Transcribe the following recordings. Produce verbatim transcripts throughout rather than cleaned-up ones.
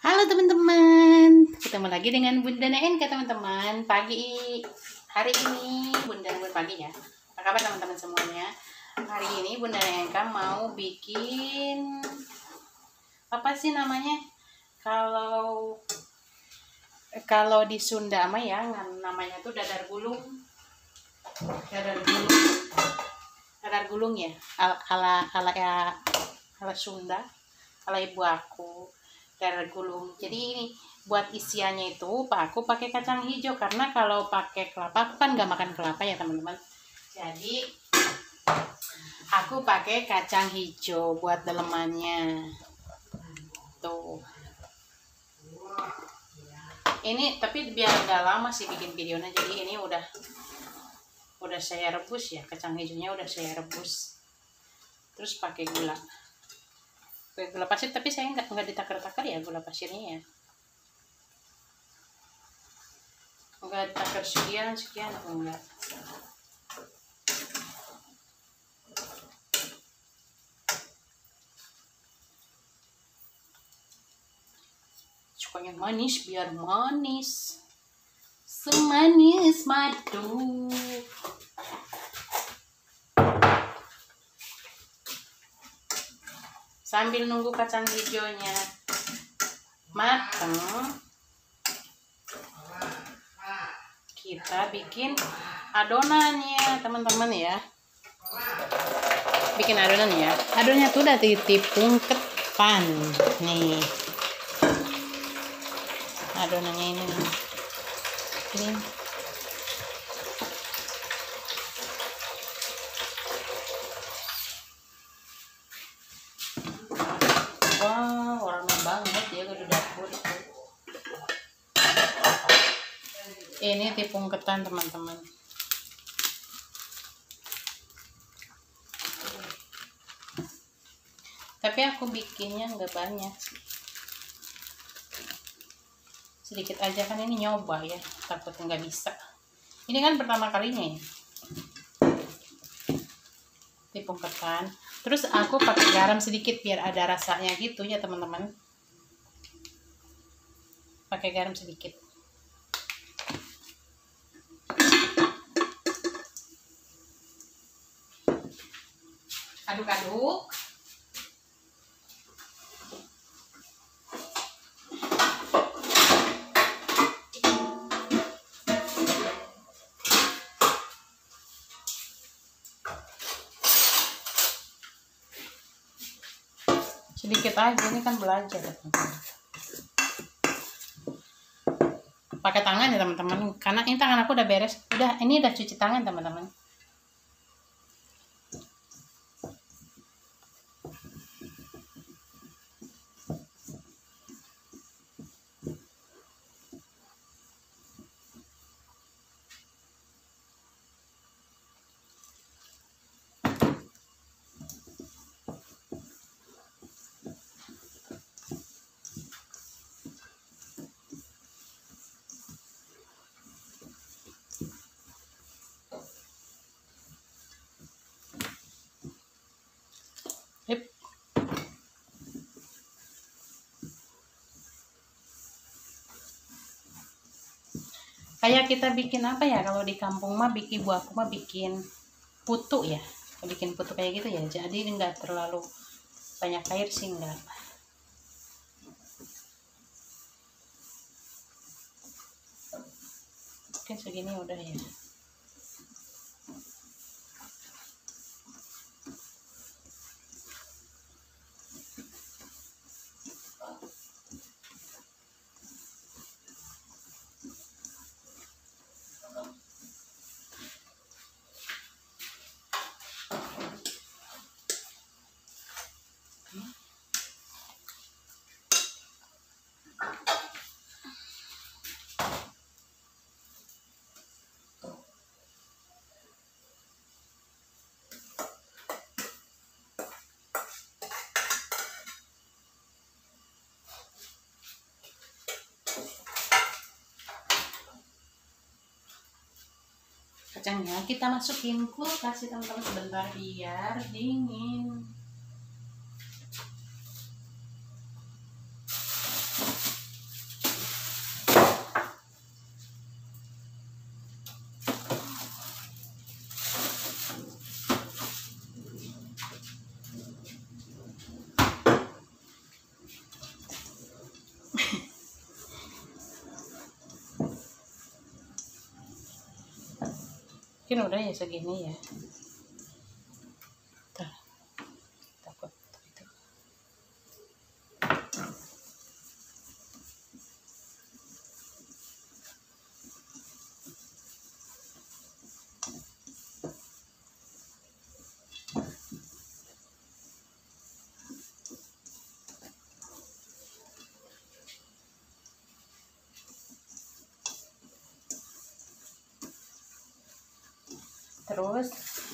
Halo teman-teman, ketemu lagi dengan Bunda Nenka teman-teman. Pagi hari ini Bunda Nenka pagi ya. Apa kabar teman-teman semuanya? Hari ini Bunda Nenka mau bikin apa sih namanya? Kalau kalau di Sunda mah ya namanya tuh dadar gulung. Dadar gulung. Dadar gulung ya. Ala ala ala, ya, ala Sunda, ala ibu aku. Dadar gulung. Jadi ini buat isiannya itu Pak aku pakai kacang hijau, karena kalau pakai kelapa aku kan nggak makan kelapa ya teman-teman. Jadi aku pakai kacang hijau buat dalemannya. Tuh. Ini tapi biar nggak lama sih bikin videonya. Jadi ini udah udah saya rebus ya, kacang hijaunya udah saya rebus. Terus pakai gula. Gula pasir, tapi saya nggak nggak ditakar-takar ya gula pasirnya ya, nggak ditakar sekian sekian atau enggak. Sukanya manis biar manis, semanis madu. Sambil nunggu kacang hijaunya matang, kita bikin adonannya teman-teman ya. Bikin adonan ya. Adonannya tuh udah ditipung ketan nih. Adonannya ini nih. Ini. Wah, warna banget ya ke dapur. Ini tepung ketan teman-teman. Tapi aku bikinnya nggak banyak sih. Sedikit aja, kan ini nyoba ya, takut nggak bisa. Ini kan pertama kalinya ya. Tepung ketan. Terus aku pakai garam sedikit biar ada rasanya gitu ya teman-teman. Pakai garam sedikit. Aduk-aduk. Sedikit aja, ini kan belajar teman-teman. Pakai tangan ya teman-teman, karena ini tangan aku udah beres. Udah, ini udah cuci tangan teman-teman. Yep. Kayak kita bikin apa ya, kalau di kampung mah bikin, ibu aku mah bikin putu ya, bikin putu kayak gitu ya. Jadi enggak terlalu banyak air sih, enggak. Mungkin segini udah ya. Kacangnya kita masukin kulkas ya teman-teman, sebentar biar dingin. Mungkin udah ya segini ya. Tuh, takut itu. Terus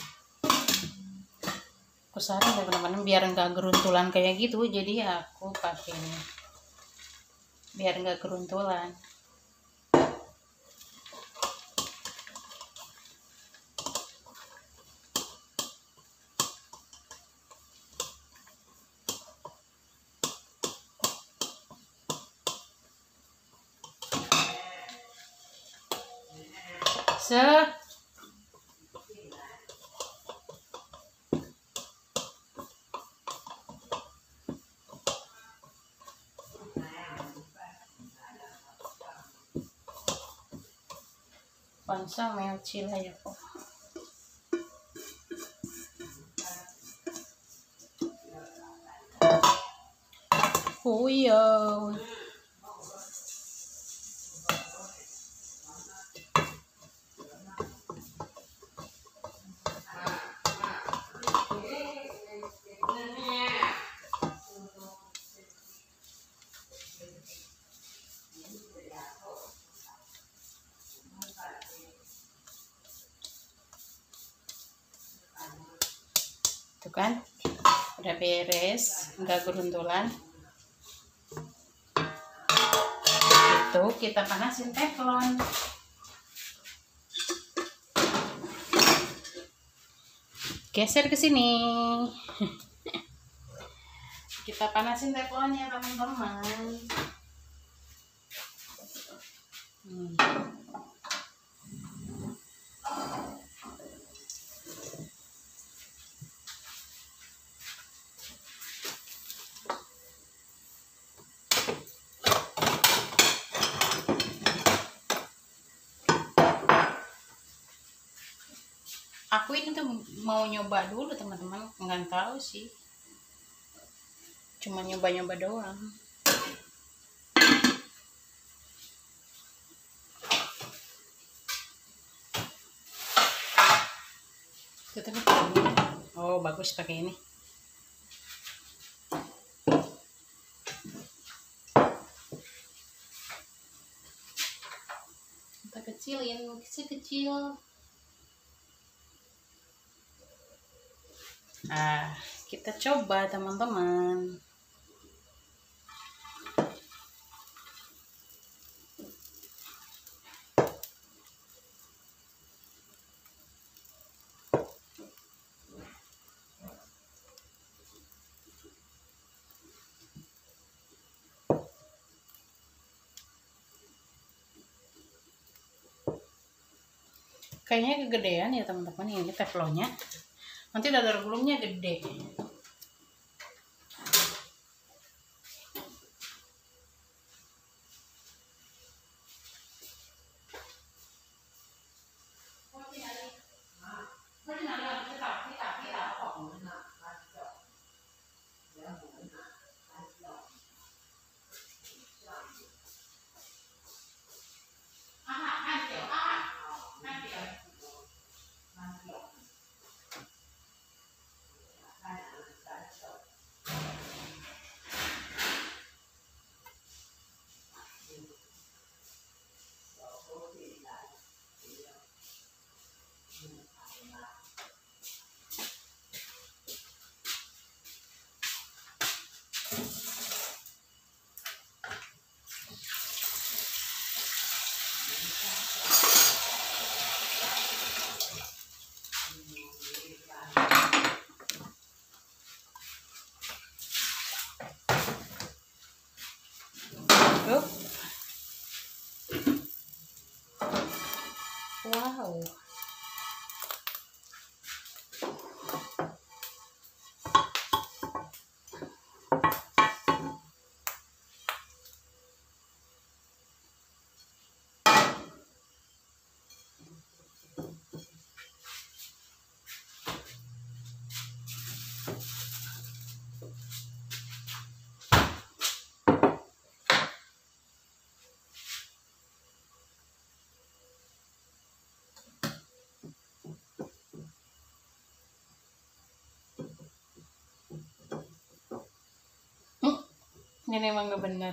aku saran ya teman-teman, biar nggak geruntulan kayak gitu, jadi aku pakai ini biar nggak geruntulan. Se Pansa mel cila ya kok. Oh iya. Tuh kan, udah beres, nggak geruntulan. Itu kita panasin teflon. Geser ke sini. Kita panasin teflonnya teman-teman. Hmm. Aku ini tuh mau nyoba dulu teman-teman, nggak tahu sih, cuma nyoba-nyoba doang. Kita pakai ini. Oh bagus pakai ini. Kita kecilin, kecil-kecil. Nah, kita coba teman-teman. Kayaknya kegedean ya teman-teman, ini teflonnya. Nanti dadar gulungnya gede. Tuh. Wow. Ini emang gak bener.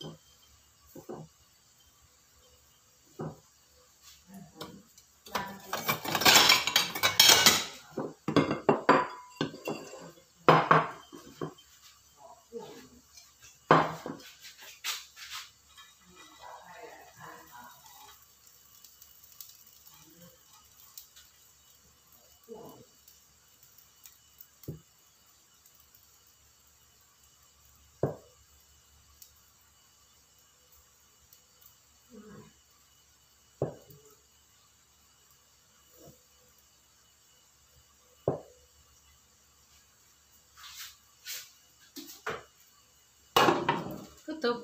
Tutup.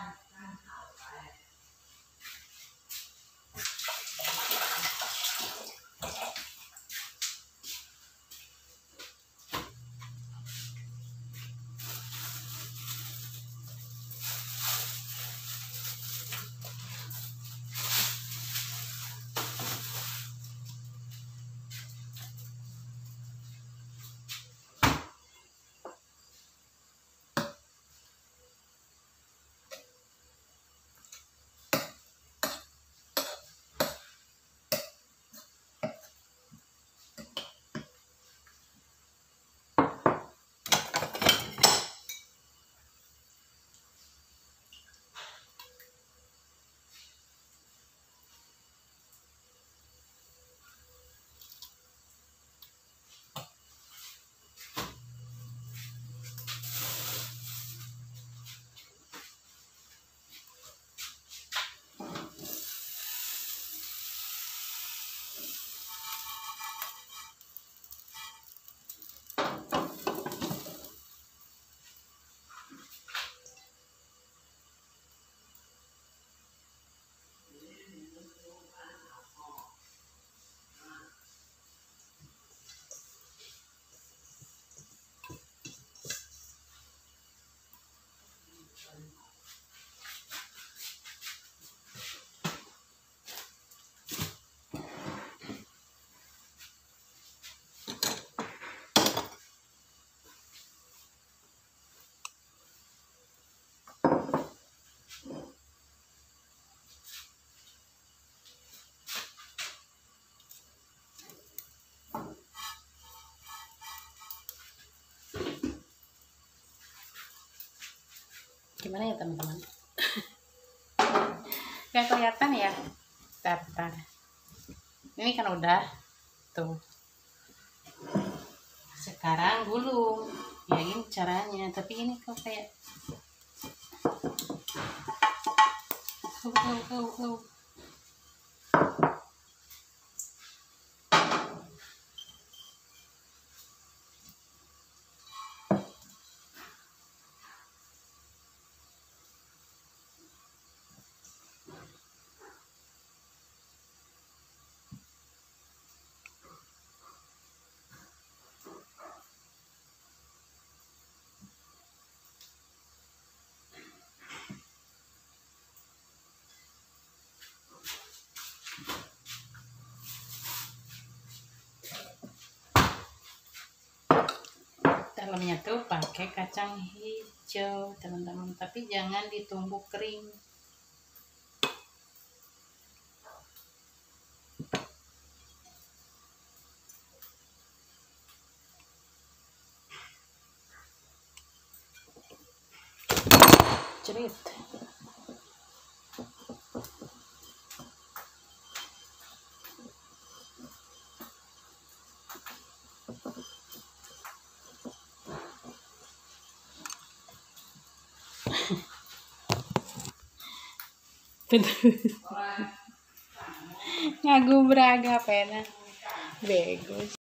Gimana ya teman-teman? Gak kelihatan ya? Bentar, bentar. Ini kan udah tuh. Sekarang gulung. Ya ini caranya, tapi ini kok kayak kau kau kau kau. Dalamnya tuh pakai kacang hijau teman-teman, tapi jangan ditumbuk kering. Cerit. Ngagu braga pena bego.